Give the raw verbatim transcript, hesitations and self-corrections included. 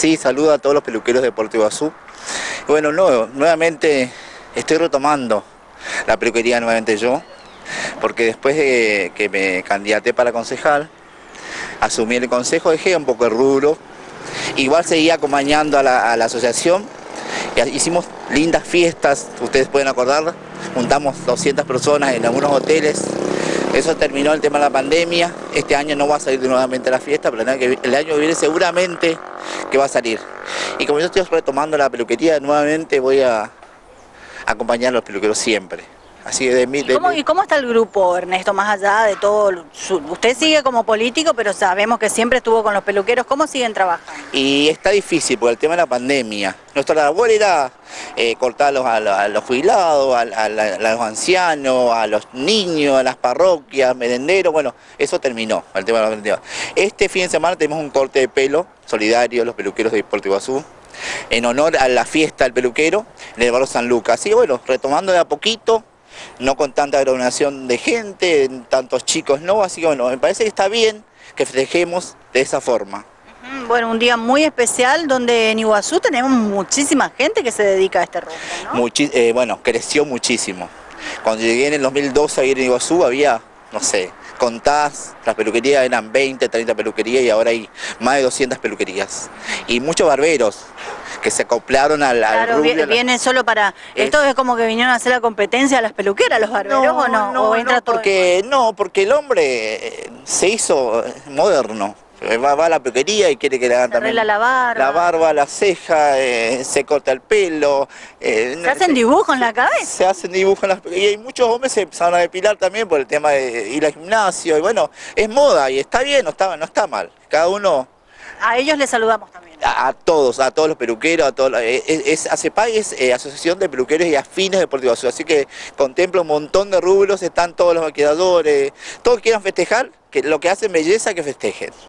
Sí, saludo a todos los peluqueros de Puerto Iguazú. Bueno, no, nuevamente estoy retomando la peluquería nuevamente yo, porque después de que me candidaté para concejal, asumí el consejo, dejé un poco el rubro, igual seguía acompañando a la, a la asociación, hicimos lindas fiestas, ustedes pueden acordar, juntamos doscientas personas en algunos hoteles. Eso terminó el tema de la pandemia. Este año no va a salir nuevamente la fiesta, pero el año que, el año que viene seguramente que va a salir. Y como yo estoy retomando la peluquería, nuevamente voy a acompañar a los peluqueros siempre. Así de mí, ¿Y, cómo, ¿Y cómo está el grupo, Ernesto, más allá de todo? Su, usted sigue como político, pero sabemos que siempre estuvo con los peluqueros. ¿Cómo siguen trabajando? Y está difícil por el tema de la pandemia. Nuestra labor era eh, cortar a los, a los, a los jubilados, a, a, a los ancianos, a los niños, a las parroquias, merenderos. Bueno, eso terminó, el tema de la pandemia. Este fin de semana tenemos un corte de pelo solidario, los peluqueros de Puerto Iguazú, en honor a la fiesta del peluquero en el barrio San Lucas. Así que bueno, retomando de a poquito, no con tanta aglomeración de gente, tantos chicos no, así que bueno, me parece que está bien que festejemos de esa forma. Bueno, un día muy especial donde en Iguazú tenemos muchísima gente que se dedica a este rubro, ¿no? Muchi eh, bueno, creció muchísimo. Cuando llegué en el dos mil doce a ir en Iguazú había, no sé, contadas, las peluquerías eran veinte, treinta peluquerías y ahora hay más de doscientas peluquerías. Y muchos barberos que se acoplaron al, al Claro, rubio. viene solo para... Es... Esto es como que vinieron a hacer la competencia a las peluqueras, los barberos, no, ¿o no? No, ¿O entra no, todo porque, no, porque el hombre se hizo moderno. Va, va a la peluquería y quiere que le hagan se también la barba, la barba, la ceja, eh, se corta el pelo. Eh, ¿Se hacen dibujos en la cabeza? Se hacen dibujos en las peluquerías y muchos hombres se empezaron a depilar también por el tema de ir al gimnasio. Y bueno, es moda y está bien, no está, no está mal. Cada uno... A ellos les saludamos también. A, a todos, a todos los peluqueros, a todos, es, es, ACEPAI es eh, Asociación de Peluqueros y Afines de Puerto Iguazú, así que contempla un montón de rubros, están todos los maquilladores, todos quieran festejar, que lo que hacen belleza que festejen.